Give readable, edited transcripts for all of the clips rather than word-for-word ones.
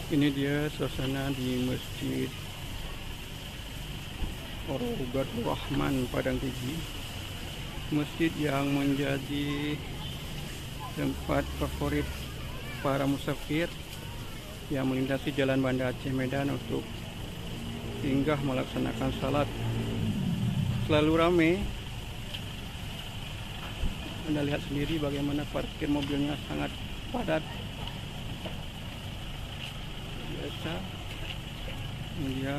Ini dia suasana di Masjid Rawdatul Rahman Padang Tinggi, masjid yang menjadi tempat favorit para musafir yang melintasi jalan Banda Aceh Medan untuk singgah melaksanakan salat. Selalu ramai. Anda lihat sendiri bagaimana parkir mobilnya sangat padat. Biasa. Ini dia.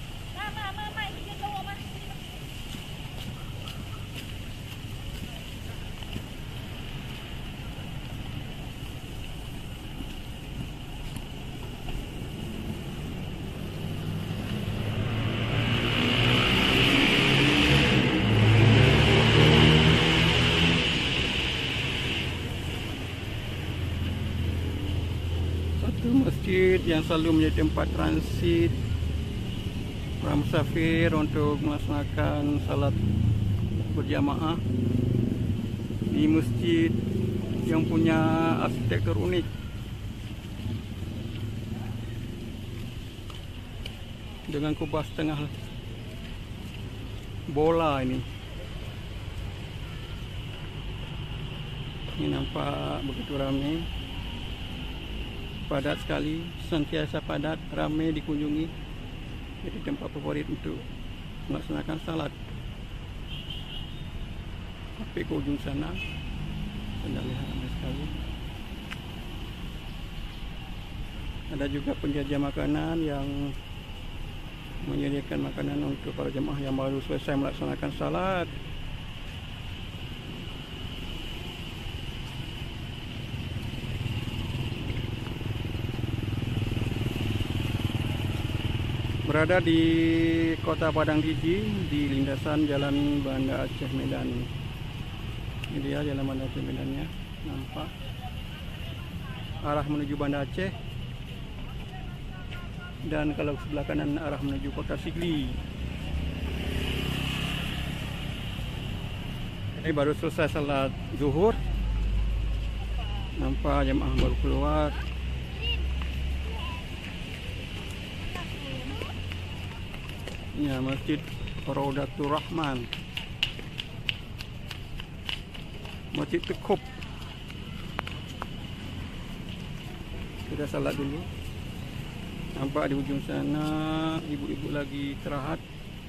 Satu masjid yang selalu menjadi tempat transit para musafir untuk melaksanakan salat berjamaah di masjid yang punya arsitektur unik dengan kubah setengah bola ini. Ini nampak begitu ramai. Padat sekali, sentiasa padat, ramai dikunjungi. Jadi tempat favorit untuk melaksanakan salat. Sampai ke ujung sana, Anda lihat ramai sekali. Ada juga penjajah makanan yang menyediakan makanan untuk para jemaah yang baru selesai melaksanakan salat. Berada di kota Padang Tinggi, di lintasan jalan Banda Aceh Medan. Ini dia jalan Banda Aceh Medannya, nampak arah menuju Banda Aceh, dan kalau sebelah kanan arah menuju kota Sigli. Ini baru selesai salat zuhur, nampak jemaah baru keluar. Ya, Masjid Rawdatul Rahman, Masjid Tekub. Sudah salat dulu. Nampak di ujung sana ibu-ibu lagi istirahat.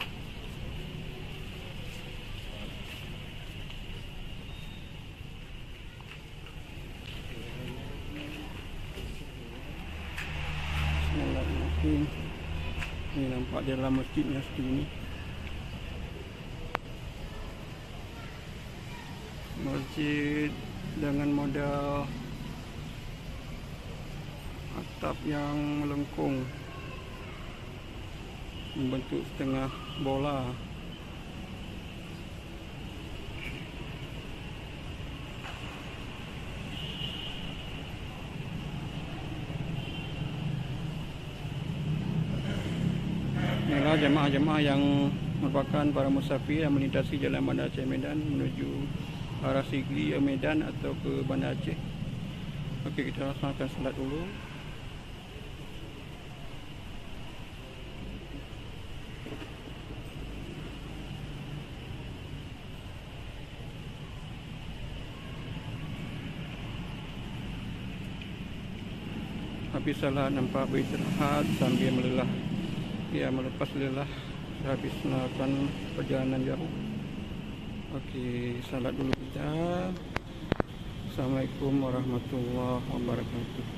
Bismillahirrahmanirrahim. Ini nampak di dalam masjidnya seperti ini. Masjid dengan model atap yang melengkung membentuk setengah bola. Inilah jemaah-jemaah yang merupakan para musafir yang melintasi jalan Banda Aceh Medan menuju arah Sigli Medan atau ke Banda Aceh. Okey, kita laksanakan salat dulu. Habis salat nampak beristirahat sambil melepas lelah habis melakukan perjalanan jauh. Okey, salat dulu kita. Assalamualaikum warahmatullahi wabarakatuh.